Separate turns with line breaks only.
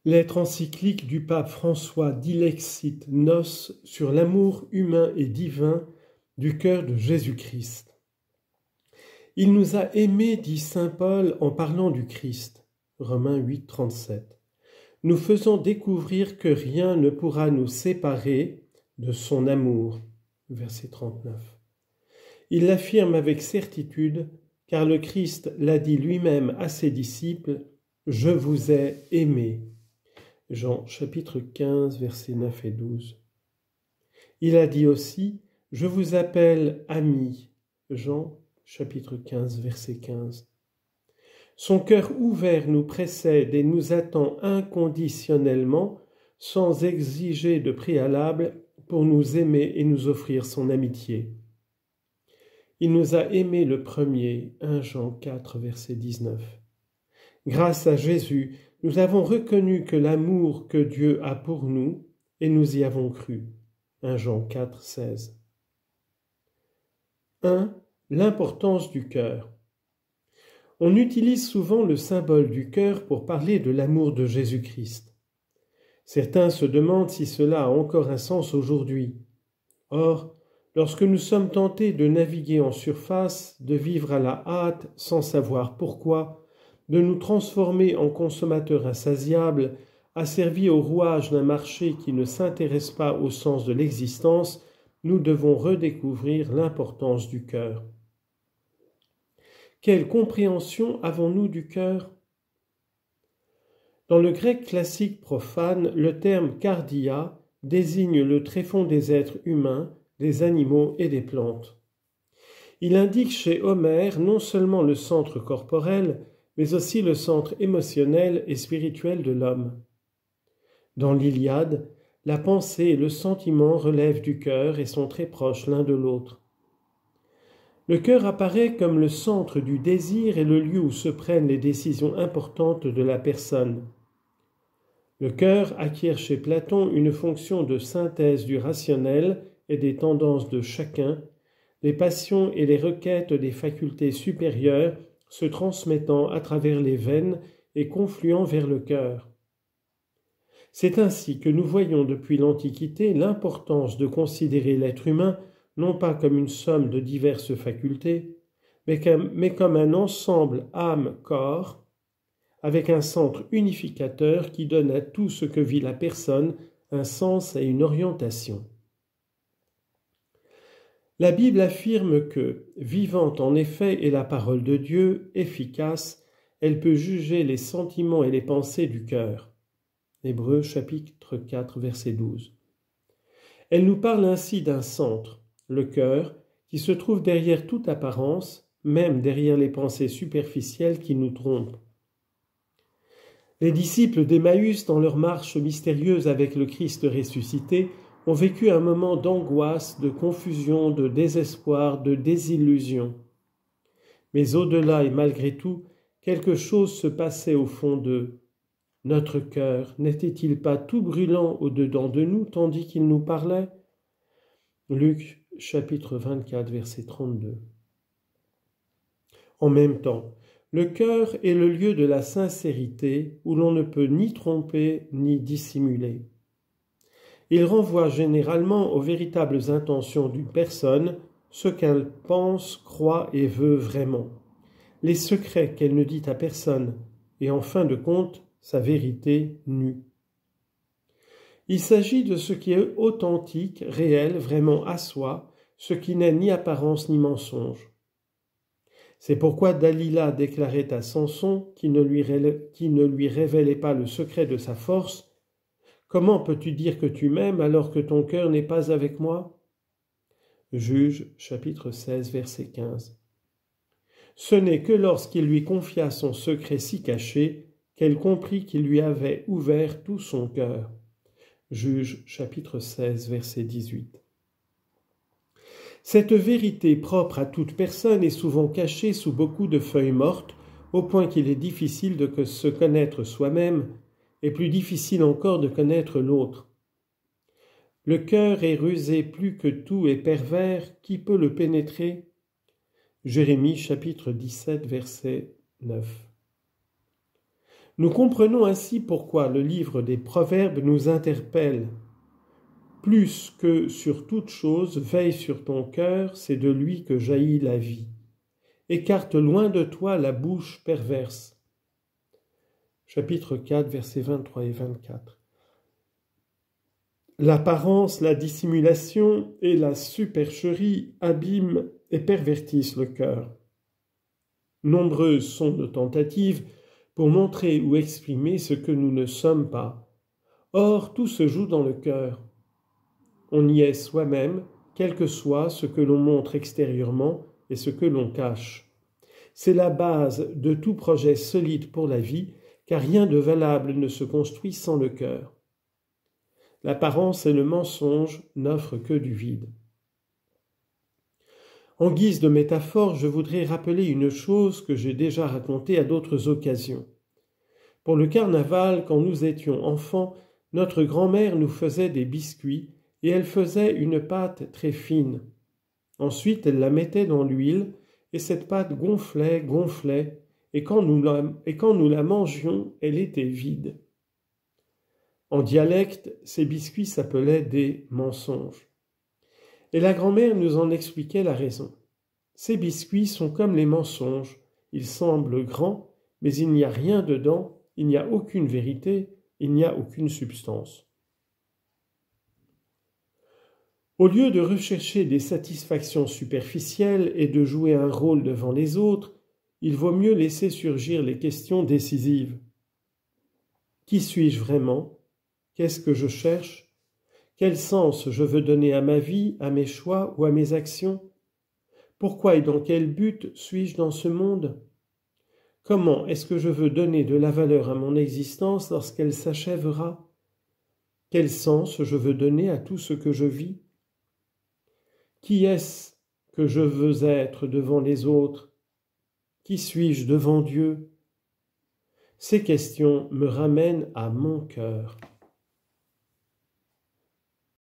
Lettre encyclique du pape François Dilexit Nos sur l'amour humain et divin du cœur de Jésus-Christ. Il nous a aimés, dit saint Paul en parlant du Christ, Romains 8, 37, nous faisant découvrir que rien ne pourra nous séparer de son amour, verset 39. Il l'affirme avec certitude, car le Christ l'a dit lui-même à ses disciples, « Je vous ai aimés ». Jean chapitre 15, versets 9 et 12. Il a dit aussi, « Je vous appelle amis ». Jean chapitre 15, verset 15. Son cœur ouvert nous précède et nous attend inconditionnellement, sans exiger de préalable, pour nous aimer et nous offrir son amitié. Il nous a aimés le premier, 1 Jean 4, verset 19. Grâce à Jésus, nous avons reconnu que l'amour que Dieu a pour nous, et nous y avons cru. 1 Jean 4, 16. 1. L'importance du cœur. On utilise souvent le symbole du cœur pour parler de l'amour de Jésus-Christ. Certains se demandent si cela a encore un sens aujourd'hui. Or, lorsque nous sommes tentés de naviguer en surface, de vivre à la hâte sans savoir pourquoi, de nous transformer en consommateurs insatiables, asservis au rouage d'un marché qui ne s'intéresse pas au sens de l'existence, nous devons redécouvrir l'importance du cœur. Quelle compréhension avons-nous du cœur ? Dans le grec classique profane, le terme cardia désigne le tréfonds des êtres humains, des animaux et des plantes. Il indique chez Homère non seulement le centre corporel, mais aussi le centre émotionnel et spirituel de l'homme. Dans l'Iliade, la pensée et le sentiment relèvent du cœur et sont très proches l'un de l'autre. Le cœur apparaît comme le centre du désir et le lieu où se prennent les décisions importantes de la personne. Le cœur acquiert chez Platon une fonction de synthèse du rationnel et des tendances de chacun, les passions et les requêtes des facultés supérieures se transmettant à travers les veines et confluant vers le cœur. C'est ainsi que nous voyons depuis l'Antiquité l'importance de considérer l'être humain non pas comme une somme de diverses facultés, mais comme un ensemble âme-corps, avec un centre unificateur qui donne à tout ce que vit la personne un sens et une orientation. La Bible affirme que, vivante en effet est la parole de Dieu, efficace, elle peut juger les sentiments et les pensées du cœur. Hébreux chapitre 4, verset 12. Elle nous parle ainsi d'un centre, le cœur, qui se trouve derrière toute apparence, même derrière les pensées superficielles qui nous trompent. Les disciples d'Emmaüs, dans leur marche mystérieuse avec le Christ ressuscité, ont vécu un moment d'angoisse, de confusion, de désespoir, de désillusion. Mais au-delà et malgré tout, quelque chose se passait au fond d'eux. Notre cœur n'était-il pas tout brûlant au-dedans de nous tandis qu'il nous parlait ? Luc chapitre 24, verset 32. En même temps, le cœur est le lieu de la sincérité où l'on ne peut ni tromper ni dissimuler. Il renvoie généralement aux véritables intentions d'une personne, ce qu'elle pense, croit et veut vraiment, les secrets qu'elle ne dit à personne, et en fin de compte, sa vérité nue. Il s'agit de ce qui est authentique, réel, vraiment à soi, ce qui n'est ni apparence ni mensonge. C'est pourquoi Dalila déclarait à Samson, qui ne lui révélait pas le secret de sa force, « Comment peux-tu dire que tu m'aimes alors que ton cœur n'est pas avec moi ?» Juges, chapitre 16, verset 15. Ce n'est que lorsqu'il lui confia son secret si caché qu'elle comprit qu'il lui avait ouvert tout son cœur. Juges, chapitre 16, verset 18. Cette vérité propre à toute personne est souvent cachée sous beaucoup de feuilles mortes, au point qu'il est difficile de se connaître soi-même, et plus difficile encore de connaître l'autre. Le cœur est rusé plus que tout et pervers, qui peut le pénétrer ? Jérémie chapitre 17, verset 9. Nous comprenons ainsi pourquoi le livre des Proverbes nous interpelle. Plus que sur toute chose, veille sur ton cœur, c'est de lui que jaillit la vie. Écarte loin de toi la bouche perverse. Chapitre 4, versets 23 et 24. L'apparence, la dissimulation et la supercherie abîment et pervertissent le cœur. Nombreuses sont nos tentatives pour montrer ou exprimer ce que nous ne sommes pas. Or, tout se joue dans le cœur. On y est soi-même, quel que soit ce que l'on montre extérieurement et ce que l'on cache. C'est la base de tout projet solide pour la vie, car rien de valable ne se construit sans le cœur. L'apparence et le mensonge n'offrent que du vide. En guise de métaphore, je voudrais rappeler une chose que j'ai déjà racontée à d'autres occasions. Pour le carnaval, quand nous étions enfants, notre grand-mère nous faisait des biscuits et elle faisait une pâte très fine. Ensuite, elle la mettait dans l'huile et cette pâte gonflait, et quand nous la mangions, elle était vide. En dialecte, ces biscuits s'appelaient des mensonges. Et la grand-mère nous en expliquait la raison. Ces biscuits sont comme les mensonges. Ils semblent grands, mais il n'y a rien dedans, il n'y a aucune vérité, il n'y a aucune substance. Au lieu de rechercher des satisfactions superficielles et de jouer un rôle devant les autres, il vaut mieux laisser surgir les questions décisives. Qui suis-je vraiment ? Qu'est-ce que je cherche ? Quel sens je veux donner à ma vie, à mes choix ou à mes actions ? Pourquoi et dans quel but suis-je dans ce monde ? Comment est-ce que je veux donner de la valeur à mon existence lorsqu'elle s'achèvera ? Quel sens je veux donner à tout ce que je vis ? Qui est-ce que je veux être devant les autres ? Qui suis-je devant Dieu ? Ces questions me ramènent à mon cœur.